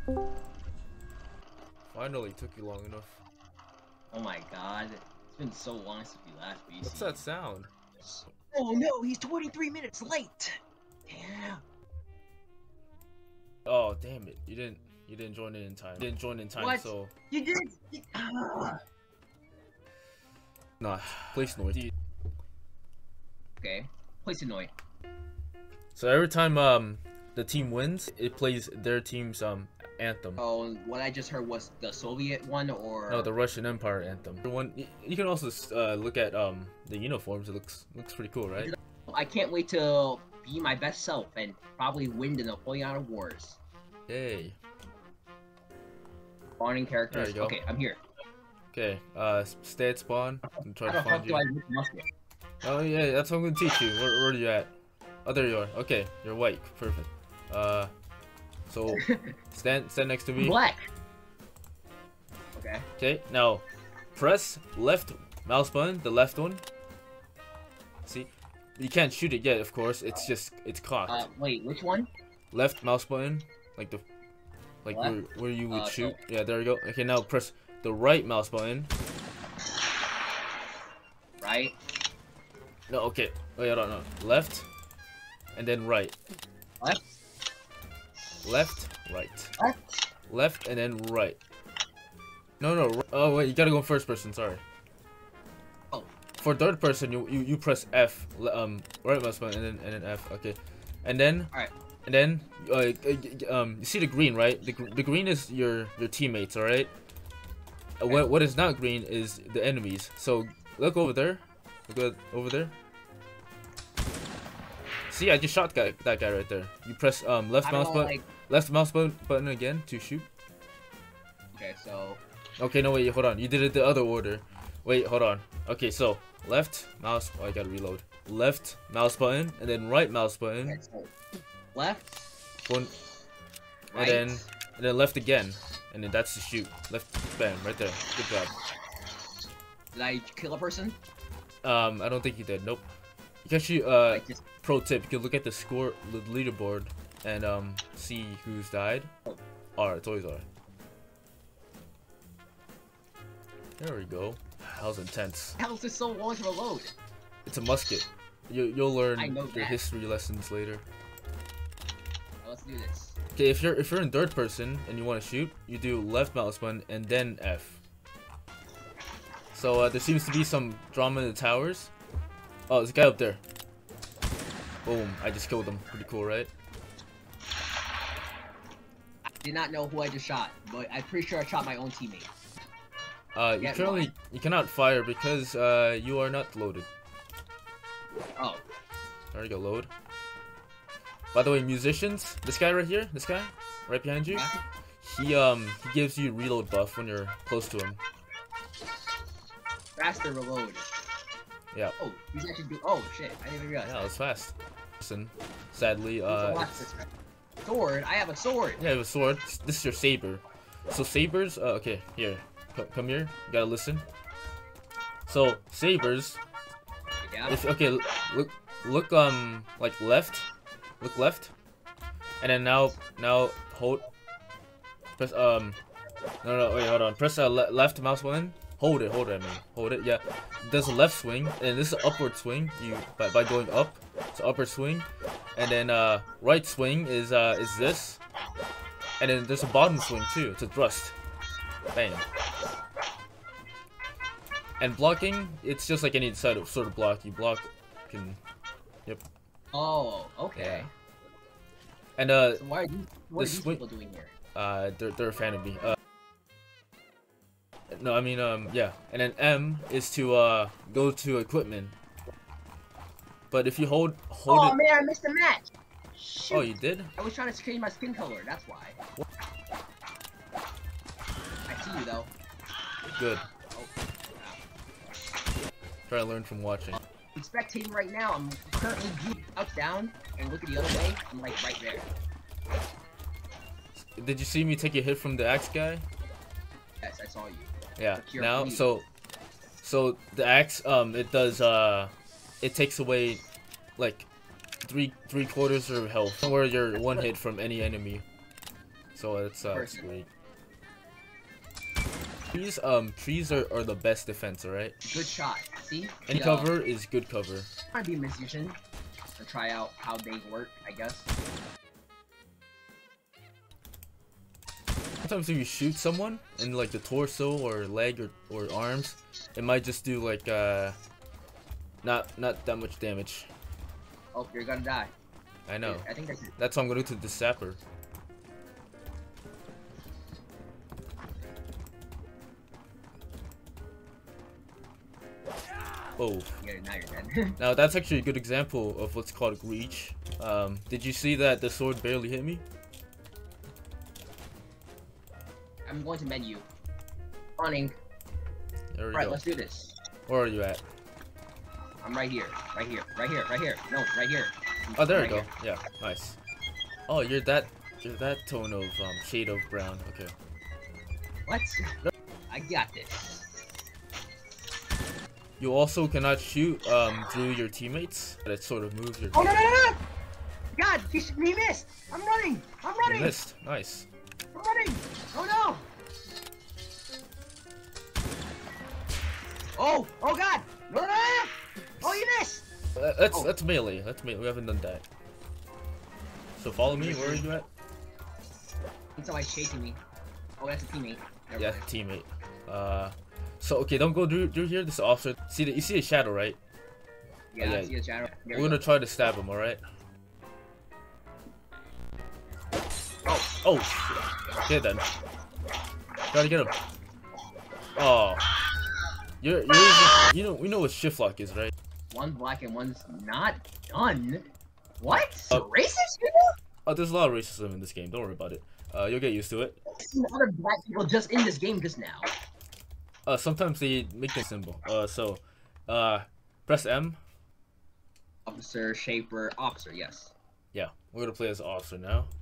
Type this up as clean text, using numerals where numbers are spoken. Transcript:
Finally, took you long enough. Oh my god. It's been so long since we last BC. What's that sound? Oh no, he's 23 minutes late! Damn. Oh, damn it. You didn't join in time. You didn't join in time, What? so... You did? Nah, place noise. Okay. Place a noise. So every time the team wins, it plays their team's anthem. Oh, what I just heard was the Soviet one, or... No, the Russian Empire anthem. You can also look at the uniforms. It looks pretty cool, right? I can't wait to be my best self and probably win the Napoleonic Wars. Yay. Spawning characters. There you go. Okay, I'm here. Okay, stay at spawn and try to How the find fuck you. do I use musket? Oh yeah, that's what I'm gonna teach you. Where are you at? Oh, there you are. Okay, you're white. Perfect. So stand next to me. Black. Okay. Okay, now press left mouse button, the left one. See, you can't shoot it yet, of course. It's cocked. Wait, which one? Left mouse button, like Left? where you would shoot. So... Yeah, there you go. Okay, now press the right mouse button. Right. No, okay. Oh yeah, no. Left, and then right. Left. Left, right. Left. Left, and then right. No. Oh wait, you gotta go first person. Sorry. Oh. For third person, you press F. Right mouse button, and then F. Okay, and then. All right. And then, you see the green, right? The green is your teammates, all right? Okay. What is not green is the enemies. So look over there. Look over there. See, I just shot that guy right there. You press left mouse button, like... left mouse button again to shoot. Okay, so... Okay, no wait, hold on. You did it the other order. Wait, hold on. Okay, so left mouse. Oh, I gotta reload. Left mouse button and then right mouse button. Okay, so left. One. Right. And then left again. And then that's the shoot. Left, bam, right there. Good job. Did I kill a person? I don't think you did. Nope. You can actually, Just... pro tip, you can look at the score, the leaderboard, and see who's died. R, it's always R. There we go. That was intense. How is this so long to reload? It's a musket. You'll learn your that. history lessons later. Let's do this. Okay, if you're in third person and you want to shoot, you do left mouse button and then F. So there seems to be some drama in the towers. Oh, there's a guy up there. Boom! I just killed him. Pretty cool, right? I did not know who I just shot, but I'm pretty sure I shot my own teammate. You cannot fire because you are not loaded. Oh. There you go, load. By the way, musicians, this guy right here, this guy, right behind you, he gives you reload buff when you're close to him. Faster reload. Yeah. Oh, he's actually oh shit, I didn't even realize. Yeah, it was fast. Listen, sadly, sword? I have a sword! Yeah, you have a sword. This is your saber. So sabers, okay, here. Come here, you gotta listen. So, sabers, Yeah. okay, look, like left. Look left, and then now hold. Press no, wait, hold on. Press left mouse button. Hold it. I mean, hold it. Yeah, there's a left swing, and this is an upward swing. You by going up, it's an upward swing, and then right swing is this, and then there's a bottom swing too. It's a thrust. Bang. And blocking, it's just like any sort of block. You block, yep. Oh, okay. Yeah. And so what are these people doing here? They're a fan of me. No, I mean yeah. And then M is to go to equipment. But if you hold oh, it. Oh man, I missed the match. Shoot. Oh, you did? I was trying to change my skin color. That's why. What? I see you though. Good. Oh. Try to learn from watching. I'm spectating right now. I'm currently viewing up, down, and look at the other way. I'm like right there. Did you see me take a hit from the axe guy? Yes, I saw you. Yeah. Now, so the axe, it does, it takes away, like, three quarters of health where you're one hit from any enemy. So it's Person. great. Trees are the best defense, alright? Good shot. See? Any cover is good cover. I want to be a musician to try out how they work, I guess. Sometimes if you shoot someone in like the torso or leg or arms, it might just do like not that much damage. Oh, you're gonna die. I know. I think that's what I'm gonna do to the sapper. Oh. Yeah, now you're dead. Now that's actually a good example of what's called reach. Did you see that the sword barely hit me? I'm going to menu. Running. There we Alright, go. let's do this. Where are you at? I'm right here. Right here. Right here. Right here. No, right here. Oh, there right we go. Here. Yeah, nice. Oh, you're that tone of shade of brown. Okay. What? I got this. You also cannot shoot through your teammates. That sort of moves your. Oh no no no! God, he missed. I'm running. I'm running. You missed. Nice. I'm running. Oh no! Oh! Oh God! No, no, no, no. Oh, you missed! That's melee. That's melee. We haven't done that. So follow me. Where are you at? Somebody's chasing me. Oh, that's a teammate. Never Yeah, mind. teammate. So okay, don't go through here. This officer. You see a shadow, right? Yeah, Oh, yeah. I see a shadow. Here We're we gonna go. try to stab him. All right. Oh, shit. Okay then. Gotta get him. Oh. You're you know, we know what shift lock is, right? One's black and one's not done. What? Uh, Racist people? Oh, there's a lot of racism in this game. Don't worry about it. You'll get used to it. I've seen other black people just in this game just now. Sometimes they make the symbol. Press M. Officer, Shaper, Officer, yes. Yeah, we're gonna play as an officer now.